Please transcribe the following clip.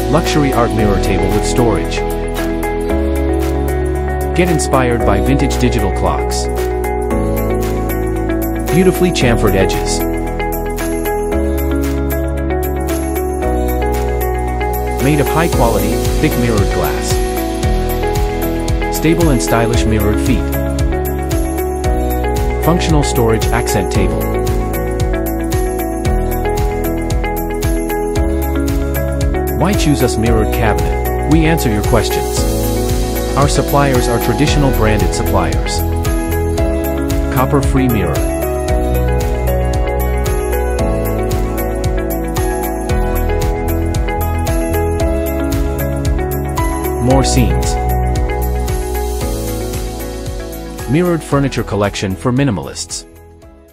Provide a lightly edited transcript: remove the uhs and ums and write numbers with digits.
Luxury art mirror table with storage. Get inspired by vintage digital clocks. Beautifully chamfered edges. Made of high-quality, thick mirrored glass. Stable and stylish mirrored feet. Functional storage accent table. Why choose us mirrored cabinet? We answer your questions. Our suppliers are traditional branded suppliers. Copper-free mirror. More scenes. Mirrored furniture collection for minimalists.